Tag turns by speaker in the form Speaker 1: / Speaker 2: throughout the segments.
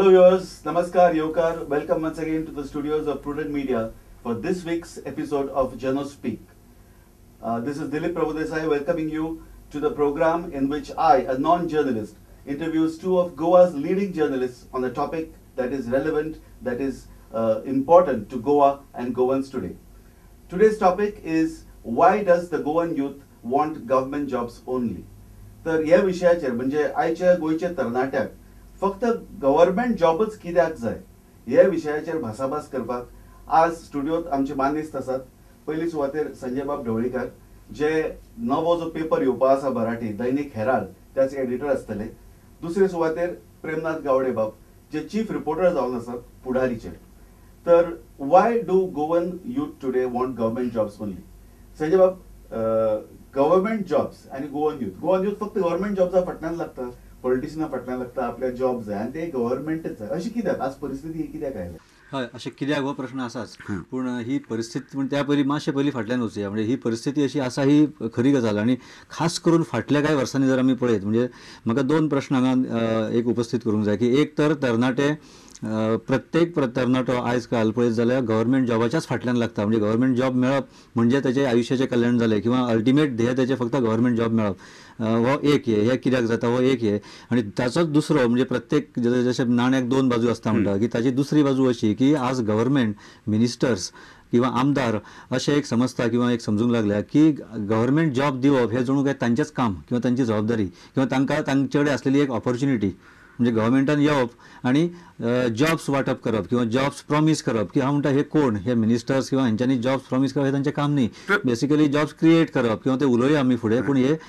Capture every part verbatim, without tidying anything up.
Speaker 1: Hello viewers, Namaskar, Yokar. Welcome once again to the studios of Prudent Media for this week's episode of Journo Speak. Uh, this is Dilip Prabhudesai welcoming you to the program in which I, a non-journalist, interviews two of Goa's leading journalists on a topic that is relevant, that is uh, important to Goa and Goans today. Today's topic is why does the Goan youth want government jobs only? तर ह्या विशयाचेर म्हणजे आयच्या गोंयच्या तरणाट्याक फक्त government जॉबच कित्याक जाय ह्या विशयाचेर भासाभास करपाक आज स्टुडियोत आमचे मानेस्त आसात. पयली सुवातेर संजय बाब ढवळीकर जे नवो जो पेपर येवपा आसा मराठी दैनिक हेराल्ड त्याचे एडिटर आसतले. दुसरे सुवातेर प्रेमनाथ गावडे बाब जे चीफ रिपोर्टर जावन आसात पुढारीचे. तर why do Goan youth today want government jobs only? Sanjay बाब, गव्हर्नमेंट जॉब्स आणि गोवन यूथ गोवन यूथ फक्त गव्हर्नमेंट जॉब्सा फाटल्यान लागता, पॉलिटिशियना फाटल्यान लागता, आपल्या जॉब जाय आणि ते गव्हर्नमेंटच जाय अशी कित्याक आज परिस्थिती ही कित्याक आयल्या?
Speaker 2: हय, अशें कित्याक हो प्रश्न आसाच. पूण ही परिस्थिती पूण त्या पयलीं मातशें पयलीं फाटल्यान वचुया. म्हणजे ही परिस्थिती अशी आसा ही खरी गजाल आणि खास करून फाटल्या कांय वर्सांनी जर आमी पळयत म्हणजे म्हाका दोन प्रश्न हांगा एक उपस्थित करूंक जाय की एक तर तरणाटे प्रत्येक तरणाटो आयज काल पळयत जाल्यार गव्हर्नमेंट जॉबाच्याच फाटल्यान लागता. म्हणजे गव्हर्नमेंट जॉब मेळप म्हणजे ताचे आयुश्याचें कल्याण जालें किंवा अल्टिमेट ध्येय ताचें फक्त गव्हर्नमेंट जॉब मेळप हो एक हे हे कित्याक जाता हो एक हे. आणि ताचोच दुसरो म्हणजे प्रत्येक जशें नाण्याक दोन बाजू आसता म्हणटा की ताची दुसरी बाजू अशी की आज गव्हर्नमेंट मिनिस्टर्स किंवा आमदार अशें एक समजता किंवा एक समजूंक लागल्या की गव्हर्नमेंट जॉब दिवप हें जणू काय तांचेंच काम किंवा तांची जबाबदारी किंवा तांकां तांचे कडेन आसलेली एक ऑपॉर्च्युनिटी. म्हणजे गव्हर्नमेंटान येवप आणि जॉब्स वाटप करप किंवा जॉब्स प्रॉमीस करप की हांव म्हणटा हे कोण हे मिनिस्टर्स किंवा हेंच्यांनी जॉब्स प्रॉमीस करप हे तांचें काम न्ही. बेसिकली जॉब्स क्रिएट करप किंवा ते उलोवया आमी फुडें. पूण हे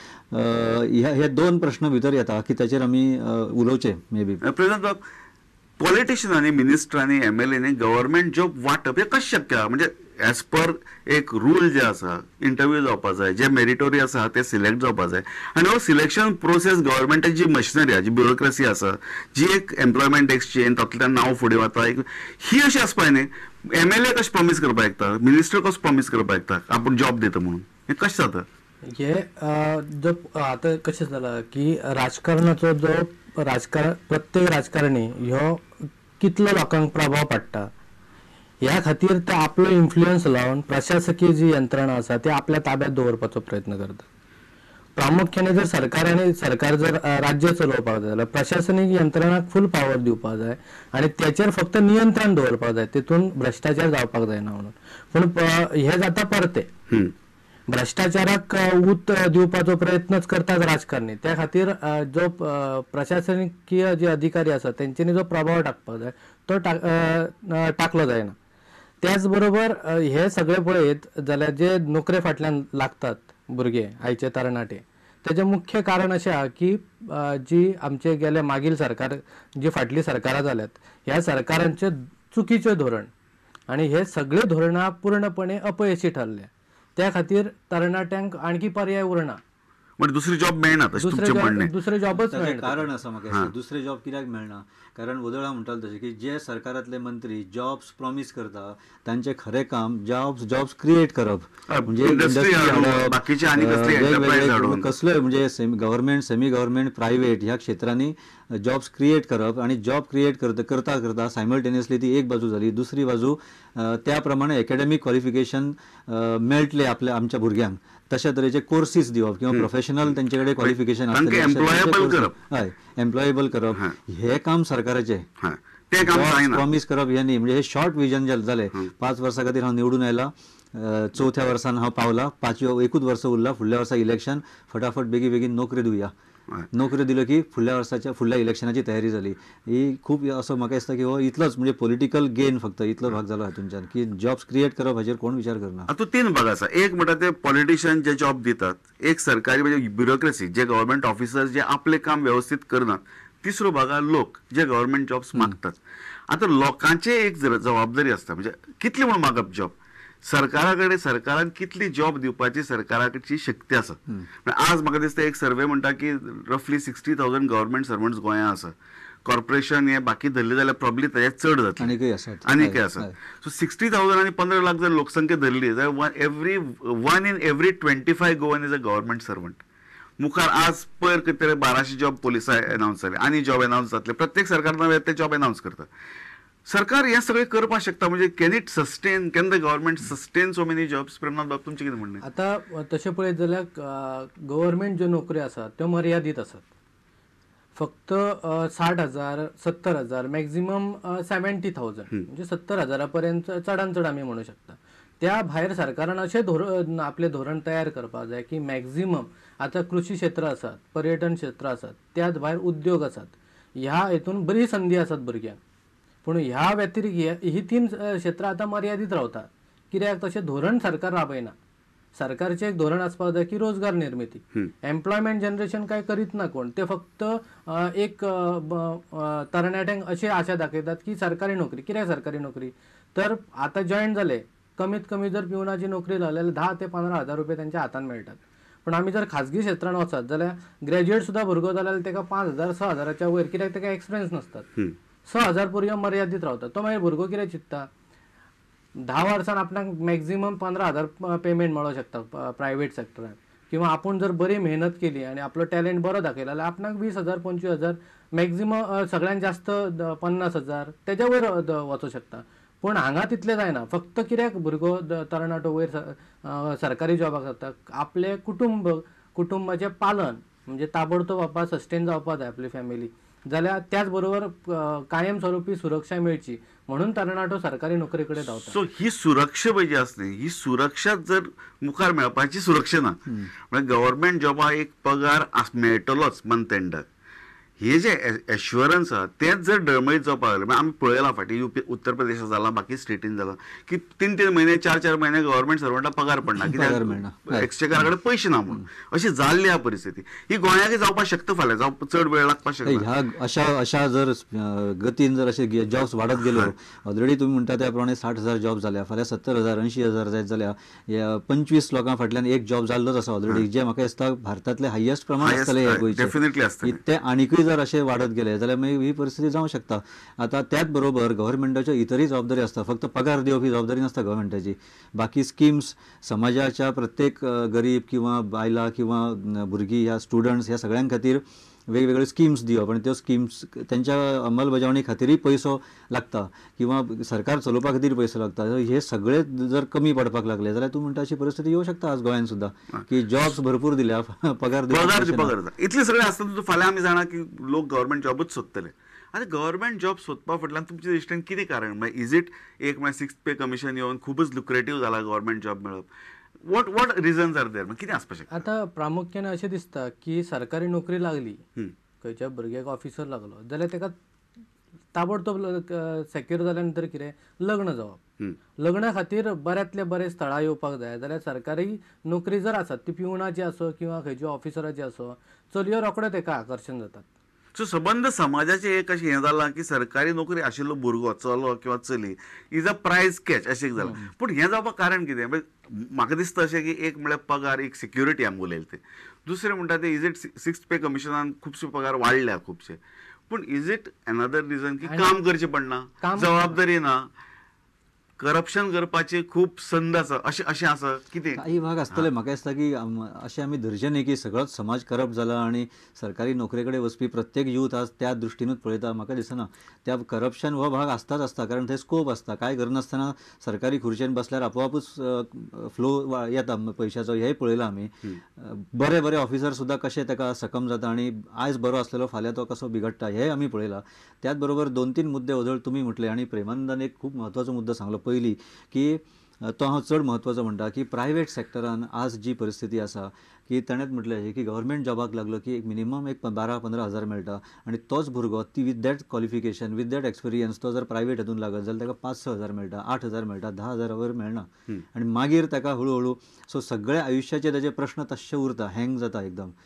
Speaker 2: हे दोन प्रश्न भितर येता की ताचेर आमी उलोवचें मे बी.
Speaker 3: प्रेझेंट पॉलिटिशियनांनी मिनिस्टरांनी M L any government job वाटप हे कशें शक्य आहा? म्हणजे एज पर एक रूल जे आसा इंटरव्यू जावपा जाय, जे मेरिटोरी आसा ते सिलेक्ट जावपा जाय आनी हो सिलेक्शन प्रोसेस गव्हर्नमेंटाची जी मशिनरी आसा जी ब्युरोक्रेसी आसा जी एक एम्प्लॉयमेंट एक्सचेंज तातूंतल्यान नांव फुडें वता ही अशी आसपाक न्ही. एम एल ए कशें प्रॉमीस करपाक येता, मिनिस्टर कसो प्रॉमीस करपाक येता आपूण जॉब दिता म्हणून, हे कशें जाता?
Speaker 4: हे जो आता कशें जाला की राजकारणाचो जो राजकारण प्रत्येक राजकारणी ह्यो कितलो लोकांक प्रभाव पडटा ह्या खातीर ते आपलो इन्फ्लुयन्स लावन प्रशासकीय जी यंत्रणा आसा ती आपल्या ताब्यात दवरपाचो प्रयत्न करता. प्रामुख्याने जर सरकाराने सरकार जर राज्य चलोवपाक जाय जाल्यार प्रशासनीक यंत्रणाक फूल पावर दिवपाक जाय आणि त्याचेर फक्त नियंत्रण दवरपाक जाय, तितून भ्रष्टाचार जावपाक जायना म्हणून. पूण हे जाता परते भ्रष्टाचाराक उत दिवपाचो प्रयत्नच करतात राजकारणी. त्या खातीर जो प्रशासकीय जे अधिकारी आसा तेंच्यांनी जो प्रभाव टाकपाक जाय तो टाकलो जायना. त्याच बरोबर हे सगळे पळयत जाल्यार जे नोकरे फाटल्यान लागतात भुरगे आयचे तरणाटे तेजें मुख्य कारण अशें आहा की जी आमचे गेले मागील सरकार जी फाटली सरकारां जाल्यात ह्या सरकारांचें चुकीचें धोरण आनी हे सगळे धोरणां पूर्णपणे अपयशी ठरल्या. त्या खातीर तरणाट्यांक आणखी पर्याय उरना,
Speaker 3: म्हणजे दुसरी जॉब मेळना.
Speaker 4: दुसरे जॉबच
Speaker 2: कारण आसा म्हाका दुसरे जॉब कित्याक मेळना? कारण वदळा म्हणटाले तशें की जे सरकारांतले मंत्री जॉब्स प्रॉमीस करता तांचें खरें काम जॉब्स जॉब्स क्रिएट करप. म्हणजे कसलोय म्हणजे गव्हर्नमेंट सेमी गव्हर्नमेंट प्रायव्हेट ह्या क्षेत्रांनी जॉब्स क्रिएट करप आणि जॉब क्रिएट करता करता करता सायमल्टेनियसली ती एक बाजू जाली. दुसरी बाजू त्या प्रमाणे एकेडॅमीक क्वॉलिफिकेशन मेळटले आपल्या आमच्या भुरग्यांक तशा तरेचे कोर्सीस दिवप किंवा प्रोफेशनल तेंचे कडेन क्वॉलिफिकेशन हय एम्प्लॉयेबल करप हे काम सरकाराचें. प्रॉमीस करप हे न्ही. म्हणजे हे शॉर्ट विजन जालें. पांच वर्सां खातीर हांव निवडून आयला, चवथ्या वर्सान हांव पावला, पांचव्या एकूच वर्स उरला, फुडल्या वर्सा इलेक्शन, फटाफट बेगी बेगीन नोकरी दिवया. नोकरी दिल्यो की फुडल्या वर्साच्या फुडल्या इलेक्शनाची तयारी जाली. ही खूब असो म्हाका दिसता की हो इतलोच म्हणजे पॉलिटिकल गेन फक्त इतलो भाग जालो हातूंतल्यान की जॉब्स क्रिएट करप हाचेर कोण विचार करना.
Speaker 3: आता तीन भाग आसा. एक म्हणटा ते पॉलिटिशियन जे जॉब दितात, एक सरकारी म्हणजे ब्युरोक्रेसी जे गव्हर्नमेंट ऑफिसर्स जे आपले काम व्यवस्थित करनात, तिसरो भाग आहा लोक जे गव्हर्नमेंट जॉब्स मागतात. आता लोकांचे एक जबाबदारी आसता म्हणजे कितली म्हूण मागप जॉब. सरकारा कडेन सरकारान कितली जॉब दिवपाची सरकाराची शक्ती आसा. आज म्हाका दिसता एक सर्वे म्हणटा की रफली सिक्स्टी थावजंड गव्हर्नमेंट सर्वंट्स गोंयांत आसा. कॉर्पोरेशन हे बाकी धरले जाल्यार प्रॉब्ली ताचे चड जातले आनीकय आसा. सो सिक्स्टी थावजंड आनी पंदरा लाख जर लोकसंख्या धरली जाल्यार every one in every twenty five Goan is a government servant. मुखार आज पयर कितें तरी बाराशे जॉब पोलिसां अनावन्स जाले, आनी जॉब अनावन्स जातले, प्रत्येक सरकार नवे ते जॉब अनावन्स करता. सरकार हे सगळें करपाक शकता, म्हणजे can it sustain, can the government sustain so many jobs? Premnath बाब, तुमचें कितें म्हणणें?
Speaker 4: आता तशें पळयत जाल्यार गव्हर्मेंट ज्यो नोकऱ्यो आसात त्यो मर्यादीत आसात. फक्त साठ हजार सत्तर हजार मॅक्झिमम सेव्हन्टी थावजंड म्हणजे सत्तर हजारा पर्यंत चडांत चड आमी म्हणू शकता. त्या भायर सरकारान अशें धोरण आपलें धोरण तयार करपाक जाय की मॅक्झिमम आतां कृषी क्षेत्र आसात, पर्यटन क्षेत्र आसात, त्याच भायर उद्योग आसात, ह्या हेतून बरी संदी आसात भुरग्यांक. पूण ह्या व्यतिरिक्त ही तीन क्षेत्रां आतां मर्यादीत रावतात. कित्याक तशें धोरण सरकार राबयना. सरकारचें एक धोरण आसपाक जाय की रोजगार निर्मिती. एम्प्लॉयमेंट जनरेशन काय करीत ना कोण, ते फक्त एक तरणाट्यांक अशी आशा दाखयतात की सरकारी नोकरी. कित्याक सरकारी नोकरी? तर आतां जॉयन जाले, कमीत कमी जर पिवनाची नोकरी लागल्यार धा ते पंदरा हजार रुपये त्यांच्या हातान मेळटात. पण आमी जर खाजगी क्षेत्रांत वचत जाल्यार ग्रॅज्युएट सुद्धा भुरगो जाल्यार ताका पांच हजार स हजाराच्या वयर, कित्याक ताका एक्सपिरियन्स नासतात, स हजार पर्यंत मर्यादीत रावतात. तो मागीर भुरगो कितें चिंतता, धा वर्सान आपणाक मॅक्झिमम पंदरा हजार पेमेंट मेळूंक शकता प्रायव्हेट सेक्टरान, किंवा आपूण जर बरी मेहनत केली आनी आपलो टॅलेंट बरो दाखयलो जाल्यार आपणाक वीस हजार पंचवीस हजार मॅक्झिमम सगळ्यात जास्त पन्नास हजार तेच्या वयर वचूंक शकता. पूण हांगा तितलें जायना. फक्त कित्याक भुरगो तरणाटो वयर सरकारी जॉबाक जाता, आपले कुटुंब कुटुंबाचें पालन म्हणजे ताबडतोब बाबा सस्टेन जावपाक जाय आपली फॅमिली, जाल्यार त्याच बरोबर कायम स्वरुपी सुरक्षा मेळची म्हणून तरणाटो सरकारी नोकरी कडेन धांवता.
Speaker 3: सो ही सुरक्षा पाहिजे असते, ही सुरक्षा जर मुखार मेळपाची सुरक्षा ना, म्हणजे गव्हर्मेंट जॉबा एक पगार मेळटलोच मंथ एंडाक, हे जे एश्युरन्स आहा तेच जर डळमळीत जावपाक लागले. आमी पळयलां फाटीं युपी उत्तर प्रदेशात जाला, बाकी स्टेटीन जाला की तीन तीन म्हयने चार चार म्हयने गव्हर्मेंट सर्वंटाक पगार पडना, कित्याक एक्सचेकरा कडेन पयशे ना म्हणून. अशी जाल्ली हा परिस्थिती. ही गोंयाकय जावपाक शकता फाल्यां, जावं चड वेळ लागपाक शकता.
Speaker 2: ह्या अशा अशा जर गतीन जर अशे जॉब्स वाडत गेलो, ऑलरेडी तुम्ही म्हणटा त्या प्रमाणे साठ हजार जॉब जाल्या, फाल्यां सत्तर हजार अंयशी हजार जायत जाल्यार पंचवीस लोकां फाटल्यान एक जॉब जाल्लोच आसा ऑलरेडी, जे म्हाका दिसता भारतांतले हायेस्ट प्रमाण आसतले हे गोंयचे. ते आनीकूय जर अशे वाढत गेले जाल्यार मागीर ही परिस्थिती जावंक शकता. आता त्याच बरोबर गव्हर्मेंटाच्यो इतरही जबाबदारी आसता, फक्त पगार दिवप ही जबाबदारी नासता गव्हर्मेंटाची. बाकी स्किम्स समाजाच्या प्रत्येक गरीब किंवा बायलां किंवा भुरगीं ह्या स्टुडंट्स ह्या सगळ्यां खातीर वेगवेगळे स्किम्स दिवप, आनी त्यो स्किम्स त्यांच्या अंमलबजावणी खातीरय पयसो लागता किंवा सरकार चलोवपा खातीर पयसो लागता. हे सगळे जर कमी पडपाक लागले जाल्यार तूं म्हणटा अशी परिस्थिती येवं शकता आज गोंयांत सुद्धा, की जॉब्स भरपूर दिल्या पगार
Speaker 3: पगार पगार इतले सगळे आसता. फाल्यां आमी जाणा की लोक गव्हर्मेंट जॉबूच सोदतले. आतां गव्हर्मेंट जॉब सोदपा फाटल्यान तुमच्या दृश्टीन कितें कारण? मागीर इज इट एक मागीर सिक्स पे कमिशन येवन खूबच लुक्रेटीव जाला गव्हर्मेंट जॉब मेळप? What what reasons are there? कितें आसपाक शकता?
Speaker 4: आतां प्रामुख्यान अशें दिसता की सरकारी नोकरी लागली, खंयच्या भुरग्याक ऑफिसर लागलो जाल्यार ताका ताबडतोब सेक्युर जाल्या नंतर कितें लग्न जावप. लग्ना खातीर बऱ्यांतले बरे स्थळां येवपाक जाय जाल्यार सरकारी नोकरी जर आसत, ती पिवणाची आसो किंवा खंयच्या ऑफिसराची आसो, चलयो रोखडे ताका आकर्शण जातात.
Speaker 3: सो सबंद समाजाचें एक अशें हें जालां की सरकारी नोकरी आशिल्लो भुरगो चलो किंवा चली इज अ प्रायज कॅच अशें जालां. पूण हें जावपाक कारण कितें? म्हाका दिसता अशें की एक म्हळ्यार पगार, एक सिक्युरिटी आमी उलयले ते. दुसरें म्हणटा ते इज इट सिक्स पे कमिशनान खुबशे पगार वाडल्या खुबशे. पूण इज इट अनदर रिजन की काम करचें पडना, जबाबदारी ना, करप्शन करपाची खूब संद आसा, अशें अशें आसा कितें?
Speaker 2: काही भाग आसतले. म्हाका दिसता की अशें आमी धरचें न्ही की सगळोच समाज करप्ट जाला आनी सरकारी नोकरे कडेन वचपी प्रत्येक यूथ आज त्या दृश्टीनूच पळयता. म्हाका दिसना. त्या करप्शन हो भाग आसताच आसता, कारण थंय स्कोप आसता. काय करनासतना सरकारी खुर्चेन बसल्यार आपोआपूच फ्लो येता पयशाचो. हेंय पळयलां आमी. बरे बरे ऑफिसर सुद्दां कशे ताका सकम जाता आनी आयज बरो आसलेलो फाल्यां तो कसो बिगडटा हेंय आमी पळयलां. त्याच बरोबर दोन तीन मुद्दे उजळ तुमी म्हटले आनी प्रेमानंदान एक खूब म्हत्वाचो मुद्दो सांगलो पयली, की तो हांव चड म्हत्वाचो म्हणटा की प्रायवेट सेक्टरान आज जी परिस्थिती आसा की ताणेंच म्हटलें की गव्हर्मेंट जॉबाक लागलो की एक मिनिमम एक बारा पंदरा हजार मेळटा आनी तोच भुरगो ती with that qualification with that experience तो जर प्रायवेट हातून लागत जाल्यार ताका पांच स हजार मेळटा, आठ हजार मेळटा, धा हजारा वयर मेळना. आनी मागीर ताका हळू हळू सो सगळे आयुश्याचे ताजे प्रश्न तशे उरता, हँग जाता एकदम.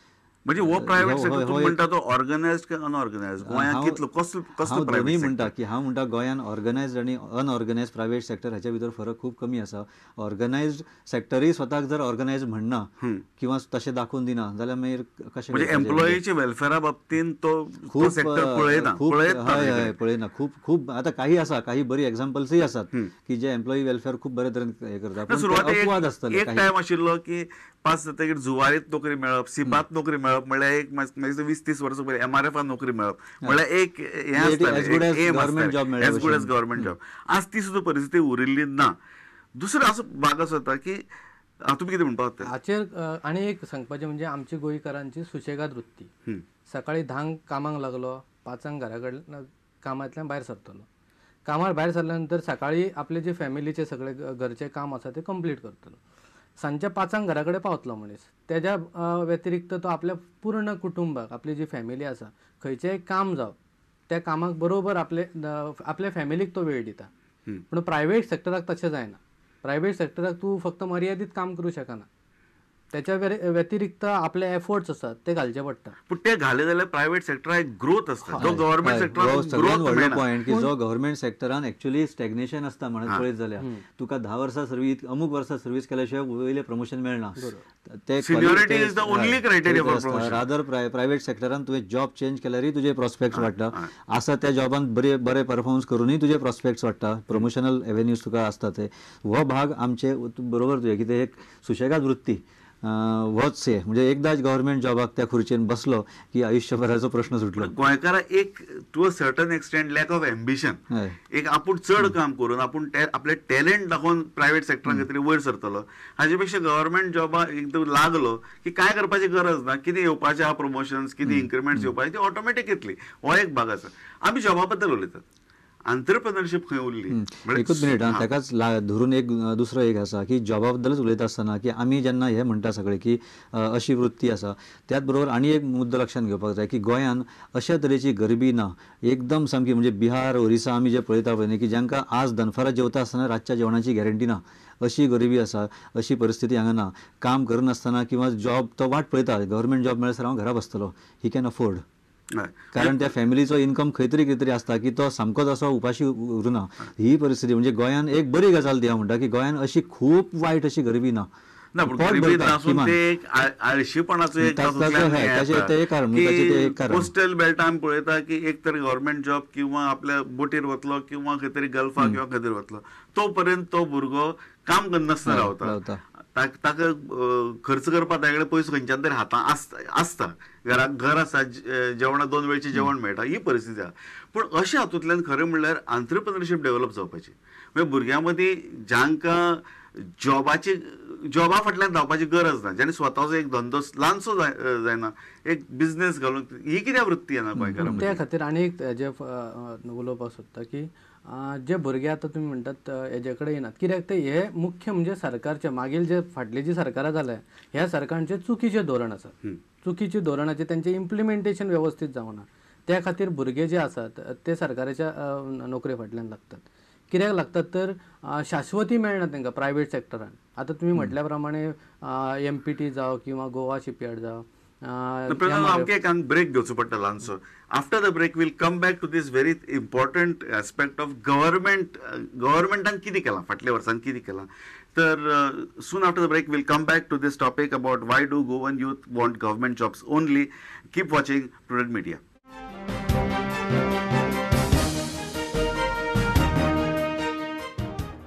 Speaker 3: म्हणजे हो प्रायव्हेट
Speaker 2: हो-
Speaker 3: सेक्टर
Speaker 2: हो-
Speaker 3: तुम्ही
Speaker 2: हो एक-
Speaker 3: म्हणता तो ऑर्गनायझड की अनऑर्गनायझड गोंयांत
Speaker 2: हांव-
Speaker 3: कितलो कसलो कसलो
Speaker 2: हांव दोनूय
Speaker 3: प्रायव्हेट
Speaker 2: म्हणटा की हांव म्हणटा गोंयांत ऑर्गनायज्ड आनी अनऑर्गनायज्ड प्रायव्हेट सेक्टर हाच्या भितर फरक खूब कमी आसा. ऑर्गनायज्ड सेक्टरूय स्वताक जर ऑर्गनायज्ड म्हणना किंवा तशें दाखोवन दिना जाल्यार मागीर कशें
Speaker 3: म्हणजे
Speaker 2: करपाचें?
Speaker 3: एम्प्लॉईच्या वेलफेअरा बाबतींत तो तो
Speaker 2: खूब
Speaker 3: सेक्टर पळयना
Speaker 2: खूब
Speaker 3: पळयत
Speaker 2: हय हय पळयना खूब खूब आतां काही आसा काही बरी एग्जाम्पल्सूय आसात की जे एम्प्लॉई वेलफेअर खूब बरे तरेन हे करता पूण ते
Speaker 3: सुरवातेक
Speaker 2: अपवाद
Speaker 3: एक
Speaker 2: आसतले
Speaker 3: एक
Speaker 2: काही.
Speaker 3: टायम आशिल्लो की पास जातकीर जुवारीत नोकरी मेळप सिपात नोकरी मेळप म्हणल्यार एक मागीर वीस तीस वर्सां पयलीं एम आर एफान नोकरी मेळप म्हणल्यार एक हें
Speaker 2: as good as
Speaker 3: आसतालें एम
Speaker 2: government job मेळ्ळ्या
Speaker 3: एज गुड एज
Speaker 2: भशेन.
Speaker 3: Government job. आज ती सुद्दां परिस्थिती उरिल्ली ना. दुसरो असो भाग असो जाता की हांव तुमी कितें म्हणपाक सोदता?
Speaker 4: हाचेर अ, आनी एक सांगपाचें म्हणजे आमची गोंयकारांची सुशेगाद वृत्ती. सकाळी धांक कामाक लागलो, पांचांक घरा कडेन कामांतल्यान भायर सरतलो. कामार भायर सरल्या नंतर सकाळी आपले जे फॅमिलीचे सगळे ग- घरचे काम आसा ते कंप्लीट करतलो. सांजच्या पांचांक घरा कडेन पावतलो मनीस. तेज्या अ, व्यतिरिक्त तो आपल्या पूर्ण कुटुंबाक आपली जी फॅमिली आसा खंयचेंय काम जावं त्या कामाक बरोबर आपले अ, आपल्या फॅमिलीक तो वेळ दिता. पूण प्रायव्हेट सेक्टराक तशें जायना. प्रायव्हेट सेक्टराक तूं फक्त मर्यादीत काम करूं शकना. त्याच्या व्यति- व्यतिरिक्त आपले एफर्ट्स आसात ते घालचे पडटा.
Speaker 3: पूण ते घाले जाल्यार प्रायव्हेट सेक्टराक एक ग्रोथ आसता जो
Speaker 2: हय,
Speaker 3: गव्हर्मेंट
Speaker 2: हय.
Speaker 3: सेक्टराक
Speaker 2: हो सगळ्यात
Speaker 3: ग्रोथ
Speaker 2: व्हडलो
Speaker 3: मेळना.
Speaker 2: पॉयंट की जो गव्हर्मेंट सेक्टरान एक्चुअली स्टॅग्नेशन आसता म्हणत पळयत जाल्यार तुका धा वर्सां सर्वीस अमूक वर्सां सर्वीस केल्या शिवाय वयले प्रमोशन मेळना. ते
Speaker 3: Seniority is the only criteria for promotion.
Speaker 2: Rather private सेक्टरान तुवें जॉब चेंज केल्यारय तुजे प्रॉस्पेक्ट्स वाडटा. आसा त्या जॉबान बरे बरे परफॉर्मन्स करूनय तुजे प्रॉस्पेक्ट्स वाडटा. प्रमोशनल एवेन्यूज तुका आसता ते. हो भाग आमचे बरोबर तुवें कितें एक सुशेगाद वृत्ती होच हे म्हणजे एकदांच गव्हर्मेंट जॉबाक त्या खुर्चेन बसलो की आयुष्यभराचो प्रश्न सुटलो.
Speaker 3: गोंयकाराक एक to a certain extent lack of ambition
Speaker 2: हय.
Speaker 3: एक आपूण चड काम करून आपूण आपले टॅलेंट दाखोवन प्रायव्हेट सेक्टरान खंय तरी वयर सरतलो हाचे पेक्षा गव्हर्मेंट जॉबा एकदम लागलो की काय करपाची गरज ना. कितें येवपाचे आहा प्रमोशन्स कितें इन्क्रिमेंट्स येवपाचे ती ऑटोमॅटीक येतली. हो एक भाग आसा. आमी जॉबा बद्दल उलयतात. एंटरप्रेन्योरशिप खंय उरली म्हणजे
Speaker 2: एकूच मिनिट हा ताकाच ला- धरून एक अ, दुसरो एक आसा की जॉबा बद्दलच उलयता आसतना की आमी जेन्ना हे म्हणटा सगळे की अ, अशी वृत्ती आसा त्याच बरोबर आनी एक मुद्दो लक्षात घेवपाक जाय की गोंयान अशा तरेची गरिबी ना. एकदम सामकी म्हणजे बिहार ओरिसा आमी जे पळयता पळय न्ही की जांकां आज दनफारां जेवता आसतना रातच्या जेवणाची गॅरंटी ना अशी गरिबी आसा. अशी परिस्थिती हांगा ना. काम करनासतना किंवा जॉब तो वाट पळयता गव्हर्मेंट जॉब मेळसर हांव घरा बसतलो ही कॅन अफोर्ड. कारण त्या फॅमिलीचो इन्कम खंय तरी कितें तरी आसता की तो सामकोच असो उपाशी उरूना. ही परिस्थिती म्हणजे गोंयान एक बरी गजाल ती हांव म्हणटा की गोंयान अशी खूब वायट अशी गरिबी ना.
Speaker 3: ना पूण
Speaker 2: पोट
Speaker 3: गरिबी
Speaker 2: भरता
Speaker 3: नासून
Speaker 2: किमान.
Speaker 3: ते एक आळ- आळशीपणाचो एक
Speaker 2: ताचो-
Speaker 3: तातूंतल्यान
Speaker 2: ताचो-
Speaker 3: हें
Speaker 2: ताचें
Speaker 3: येता.
Speaker 2: तें एक कारण,
Speaker 3: की
Speaker 2: ताचें तें एक कारण.
Speaker 3: कोस्टल बेल्टान आमी पळयता की एक तर गव्हर्मेंट जॉब किंवा आपल्या बोटीर वतलो किंवा खंय तरी गल्फा किंवा खंय तरी वतलो तो पर्यंत तो भुरगो काम करनासतना
Speaker 2: रावता.
Speaker 3: रावता. ताक- ताका अ, खर्च करपा ताचे कडेन पयसो खंयच्यान तरी हातांत आसता आसता घराक घर आसा जे- जेवणा दोन वेळचें जेवण मेळटा ही परिस्थिती आसा. पूण अशें हातूंतल्यान खरें म्हणल्यार एंटरप्रेन्योरशिप डेव्हलप जावपाची. म्हणजे भुरग्यां मदीं जांकां जॉबाची जॉबा फाटल्यान धांवपाची गरज ना जेणे स्वताचो एक धंदो ल्हानसो जाय- जायना एक बिझनेस घालून ही कित्याक वृत्ती येना गोंयकारां
Speaker 4: त्या खातीर आनी एक हेजे उलोवपाक सोदता की अ, जे भुरगे आतां तुमी म्हणटात अ, हेजे कडेन येनात कित्याक ते हे मुख्य म्हणजे सरकारचे मागील जे फाटली जी सरकारां जाल्या ह्या सरकारांचे चुकीचे धोरण आसा. चुकीचे धोरणाचे तेंचे इम्प्लिमेंटेशन व्यवस्थीत जावना. त्या खातीर भुरगे जे आसात ते सरकाराच्या अ, नोकरे फाटल्यान लागतात. कित्याक लागतात तर अ, शाश्वती मेळना तांकां प्रायव्हेट सेक्टरान. आतां तुमी म्हटल्या प्रमाणे एम पी टी जावं किंवा गोवा शिपयार्ड जावं
Speaker 3: आमकां एक ब्रेक घेवचो पडटा ल्हानसो. After the break we'll come back to this very important aspect of government गव्हर्मेंटान कितें केलां फाटल्या वर्सान कितें केलां. तर soon after the break we'll come back to this topic about why do Goan youth want government jobs only. Keep watching Prudent media.